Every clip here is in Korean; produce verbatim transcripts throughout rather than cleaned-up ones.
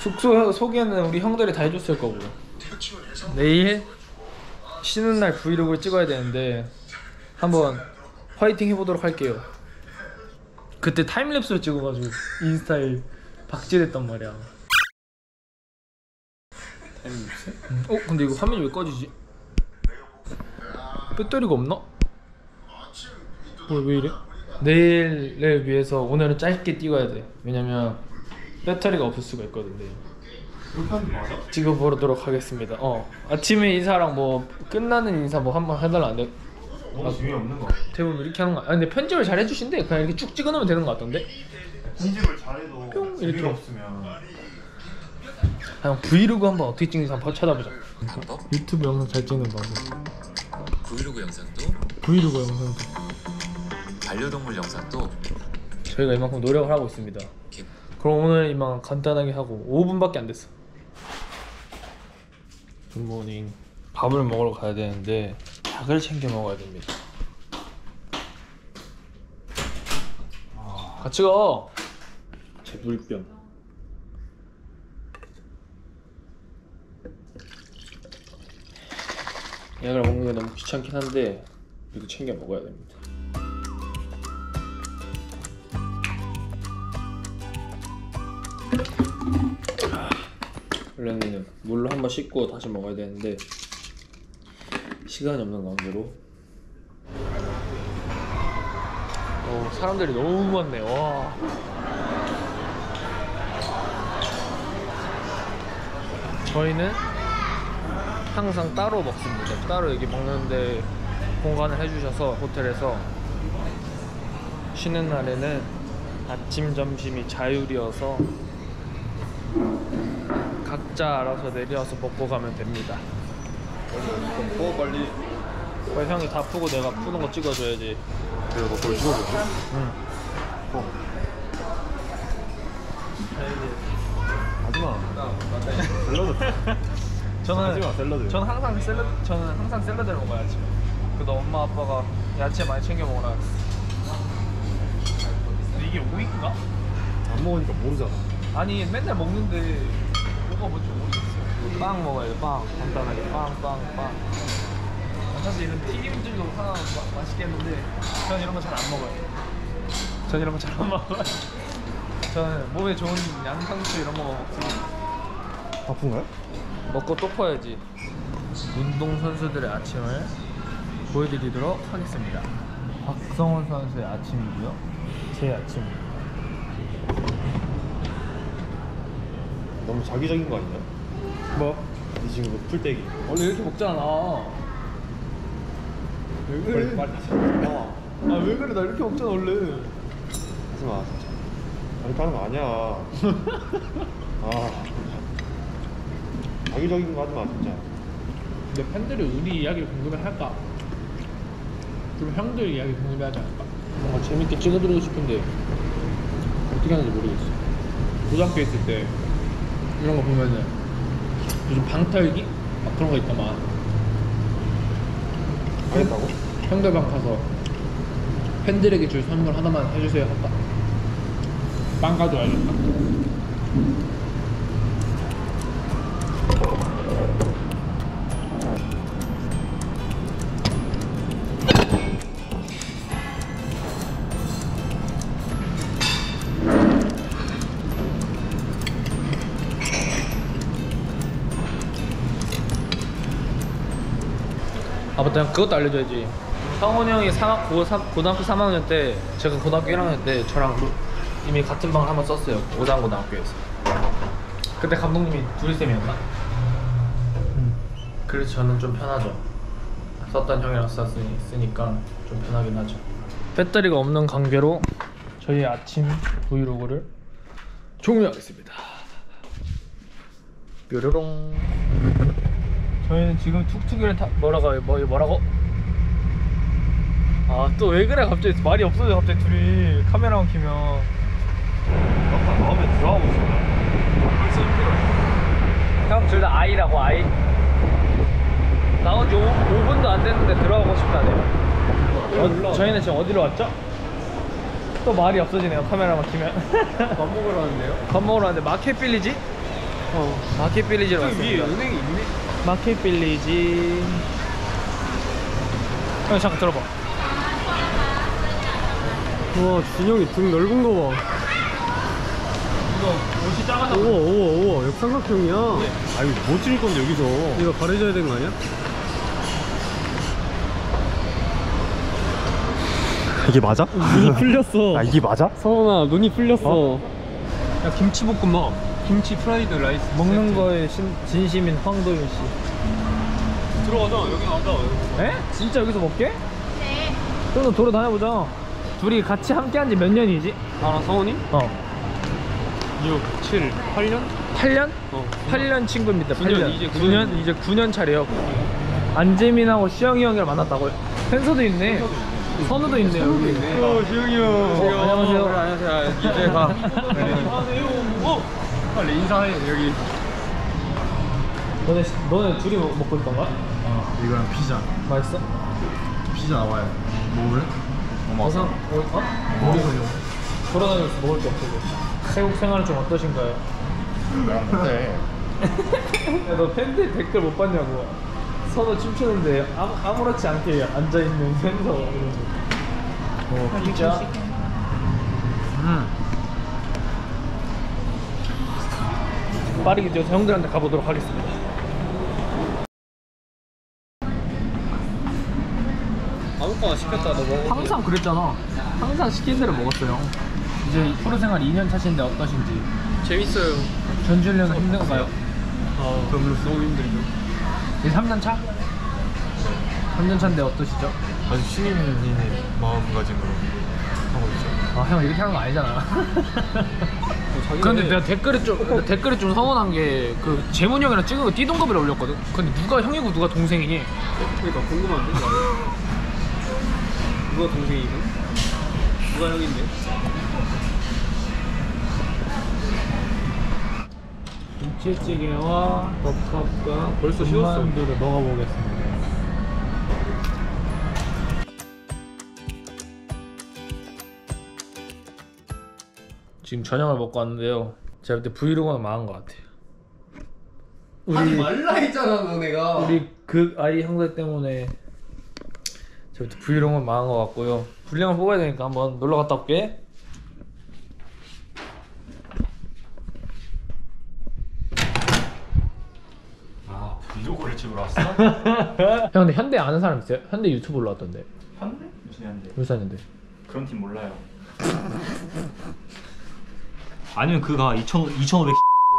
숙소 소개는 우리 형들이 다 해줬을 거고 내일 쉬는 날 브이로그를 찍어야 되는데 한번 화이팅 해보도록 할게요. 그때 타임랩스로 찍어가지고 인스타에 박제됐단 말이야. 타임랩스? 응. 어? 근데 이거 화면이 왜 꺼지지? 배터리가 없나? 어, 왜 이래? 내일을 위해서 오늘은 짧게 찍어야 돼. 왜냐면 배터리가 없을 수가 있거든. 찍어보도록 하겠습니다. 어 아침에 인사랑 뭐 끝나는 인사 뭐 한번 해달라 안 돼? 너무 재미없는 거 같아. 대부분 이렇게 하는 거. 아 근데 편집을 잘 해주신대. 그냥 이렇게 쭉 찍어놓으면 되는 거 같던데? 편집을 잘해도 뿅 이렇게 없으면 그냥 브이로그 한번 어떻게 찍는지 한번 찾아보자. 유튜브 영상 잘 찍는 방법. 브이로그 영상도 브이로그 영상도 반려동물 영상도 저희가 이만큼 노력을 하고 있습니다. 그럼 오늘 이만 간단하게 하고 오 분밖에 안 됐어. 굿모닝. 밥을 먹으러 가야 되는데 약을 챙겨 먹어야 됩니다. 같이 가. 제 물병. 약을 먹는 게 너무 귀찮긴 한데 이거 챙겨 먹어야 됩니다. 원래는 물로 한번 씻고 다시 먹어야 되는데 시간이 없는 관계로. 어, 사람들이 너무 많네. 와. 저희는 항상 따로 먹습니다. 따로 여기 먹는데 공간을 해주셔서 호텔에서 쉬는 날에는 아침 점심이 자율이어서 각자 알아서 내려와서 먹고 가면 됩니다. 어 빨리. 빨리 형이 다 푸고 내가 푸는 거 찍어줘야지. 내가 너 그걸 찍어줘? 응. 어. 하지마. 샐러드. 저는 하지마 샐러드. 저는 항상 샐러드 저는 항상 샐러드를 먹어야지. 그래도 엄마 아빠가 야채 많이 챙겨 먹으라 했어. 근데 이게 오이인가? 안 먹으니까 모르잖아. 아니 맨날 먹는데 뭐가 뭔지 모르겠어. 빵 먹어야 돼. 빵 간단하게 빵 빵 빵. 사실 이런 튀김들도 하나 마, 맛있겠는데 전 이런 거 잘 안 먹어요. 전 이런 거 잘 안 먹어요. 저는 몸에 좋은 양상추 이런 거 먹지. 아픈가요? 먹고 또 퍼야지. 운동 선수들의 아침을 보여드리도록 하겠습니다. 박성훈 선수의 아침이고요. 제 아침입니다. 너무 자기적인 거 아니냐? 뭐? 이 친구 풀떼기. 원래 이렇게 먹잖아. 왜 빨리 빨리 다시 나와. 아 왜 그래? 나 이렇게 먹잖아 원래. 하지마 진짜. 이렇게 하는 거 아니야. 아 자기적인 거 하지마 진짜. 근데 팬들이 우리 이야기를 궁금해 할까? 좀 형들 이야기 궁금해 하지 않을까? 뭔가 재밌게 찍어드리고 싶은데 어떻게 하는지 모르겠어. 고등학교 있을 때 이런 거 보면은 요즘 방탈기? 막 그런 거 있더만. 하겠다고? 형들 방 가서 팬들에게 줄 선물 하나만 해주세요 할까? 빵 가져와야겠다. 아 맞다, 그것도 알려줘야지. 성훈이 형이 삼학, 고, 삼, 고등학교 삼 학년 때 제가 고등학교 일 학년 때 저랑 이미 같은 방을 한번 썼어요. 오산고등학교에서. 그때 감독님이 두리쌤이었나? 음. 그래서 저는 좀 편하죠. 썼던 형이랑 썼으니, 쓰니까 좀 편하긴 하죠. 배터리가 없는 관계로 저희 아침 브이로그를 종료하겠습니다. 뾰로롱. 저희는 지금 툭툭이를 타... 뭐라고 뭐, 뭐라고? 아 또 왜 그래 갑자기 말이 없어져 갑자기 둘이 카메라만 켜면. 아까 마음에 들어가고 싶다. 벌써 힘들어. 형 둘 다 아이라고 아이. 나온 지 오 분도 안 됐는데 들어가고 싶다네요. 어, 저희는 지금 어디로 왔죠? 또 말이 없어지네요 카메라만 켜면. 밥 먹으러 왔는데요? 밥 먹으러 왔는데 마켓 빌리지? 어. 마켓 빌리지로 저기 위에 왔습니다. 은행이 있네. 마켓 빌리지. 형 잠깐 들어봐. 와 준영이 등 넓은 거 봐. 이거 옷이 작아서. 우와 우와 우와 역삼각형이야. 아니 못 찍을 건데 여기서. 이거 가려져야 되는 거 아니야? 이게 맞아? 눈이 풀렸어. 아 이게 맞아? 성원아 눈이 풀렸어. 어? 야 김치볶음밥, 김치 프라이드 라이스 먹는 세트. 거에 신, 진심인 황도윤 씨. 들어가자. 여기 나온다. 에? 진짜 여기서 먹게? 네. 그럼 도로 다녀보자. 둘이 같이 함께 한 지 몇 년이지? 나랑 성원이? 어. 육, 칠, 팔 년? 팔 년? 어. 팔 년 친구입니다. 구 팔 년, 년. 이제 구 구 년? 년. 이제 구 년 차래요. 안재민하고 시영이 형이랑 만났다고요? 펜서도 있네. 선우도 있네 여기. 어, 지영이 형. 어, 안녕하세요. 그래, 안녕하세요. 이제 가. 어? 빨리 인사해 여기. 너네 너네 둘이 먹, 먹고 있던 거야? 어, 이거랑 피자. 맛있어? 피자 나와요. 먹을래? 버섯 어? 어? 먹어요. 돌아다니면서 먹을 게 없어서. 태국 생활은 좀 어떠신가요? 나랑 못해. 야, 너 팬들 댓글 못 봤냐고. 선우 춤추는데 아무, 아무렇지 않게 앉아있는 팬서 이러면서. 어, 피자. 음. 빠르게 뛰어서 형들한테 가보도록 하겠습니다. 아무거나 시켰다 너 먹어. 항상 그랬잖아. 항상 시킨 대로 먹었어요. 이제 프로 생활 이 년 차신데 어떠신지. 재밌어요. 전주련은 힘든가요? 아 너무 너무 힘들죠. 이제 삼 년 차? 삼 년 차인데 어떠시죠? 아주 신인의 마음가짐으로 하고 있죠. 아, 형 이렇게 하는 거 아니잖아. 자기가 근데 해. 내가 댓글에 좀 댓글에 좀 서운한 게 그 재문이 형이랑 찍은 거 띠동갑이라 올렸거든. 근데 누가 형이고 누가 동생이니? 그러니까 궁금한데 나도. 누가 동생이고? 누가 형인데? 김치찌개와 덮밥과 벌써 식었어. 군만두를 먹어보겠습니다. 지금 저녁을 먹고 왔는데요. 제가 그때 브이로그가 망한 것 같아요. 하지 말라 했잖아 너네가. 우리 그 아이 형들 때문에 제가 그때 브이로그가 망한 것 같고요. 분량을 뽑아야 되니까 한번 놀러 갔다 올게. 아 브이로그를 찍으러 왔어? 형 근데 현대 아는 사람 있어요? 현대 유튜브 올라왔던데. 현대? 무슨 현대? 울산인데. 그런 팀 몰라요. 아니면 그가 이천오백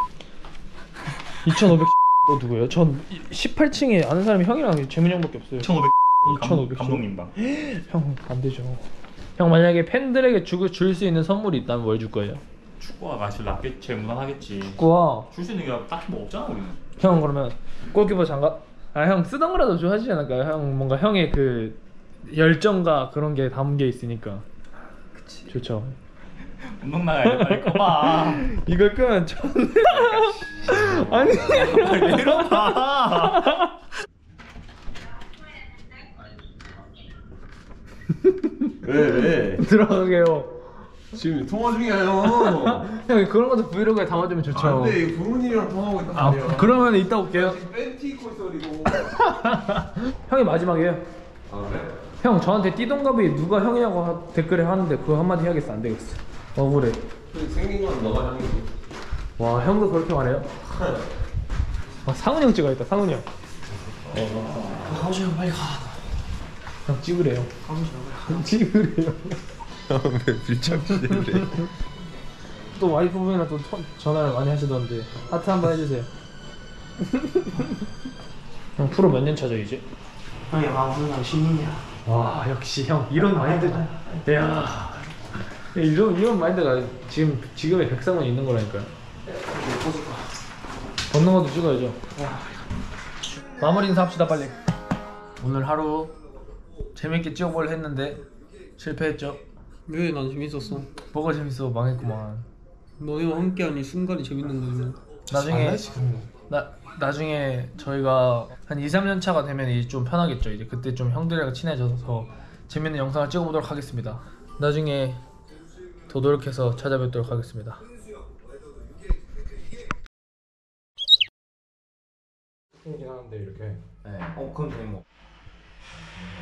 이천오백 어 누구예요? 전 십팔 층에 아는 사람이 형이랑 재문이 형밖에 없어요. 이천오백 이천오백 감독님 방. 형 안 되죠. 형 만약에 팬들에게 줄 수 있는 선물이 있다면 뭘 줄 거예요? 축구가 제일 낫겠지, 제일 무난하겠지. 축구와 줄 수 있는 게 딱히 뭐 없잖아 우리는. 형 그러면 골키퍼 장갑? 아 형 쓰던 거라도 좀 하지 않을까요? 형 뭔가 형의 그 열정과 그런 게 담겨 있으니까. 그치. 좋죠. 운동 나가야 돼 빨리 꺼봐. 이걸 끄면 전 아니 빨리 내려봐. 왜 왜? 들어가게요. 지금 통화 중이야 형. 형 그런 것도 브이로그에 담아주면 좋죠. 안돼 이거 부모님이랑 통화하고 있단 아 말이야. 그러면 이따 올게요. 팬티 입고 있어 그리고. 형이 마지막이에요. 아 그래? 형 저한테 띠동갑이 누가 형이냐고 하, 댓글에 하는데 그거 한마디 해야겠어. 안 되겠어. 억울해. 생긴 건 너가 형이지. 와 형도 그렇게 말해요? 아, 상훈이 형 찍어야겠다. 상훈이 형. 어. 강수 형 빨리 가. 형 찍으래요. 강수 형 찍으래요. 왜 밀착지를 해? 또 와이프분이랑 또 터- 전화를 많이 하시던데 하트 한번 해주세요. 형 프로 몇 년 차죠 이제? 형이 마음은 신인이야. 와 역시 형 이런 마인드가 야 이런 이런 마인드가 지금 지금의 백상은 있는 거라니까요. 걷는 것도 찍어야죠. 마무리 인사합시다 빨리. 오늘 하루 재밌게 찍어보려 했는데 실패했죠. 왜 난 재밌었어. 뭐가 재밌어? 망했구만. 너희와 함께한 이 순간이 재밌는 거지. 나중에 나 나중에 저희가 한 이, 삼 년 차가 되면 이제 좀 편하겠죠. 이제 그때 좀 형들이랑 친해져서 재밌는 영상을 찍어보도록 하겠습니다. 나중에 더 노력해서 찾아뵙도록 하겠습니다. 생기긴 하는데 이렇게. 네. 어 그건 되는 거.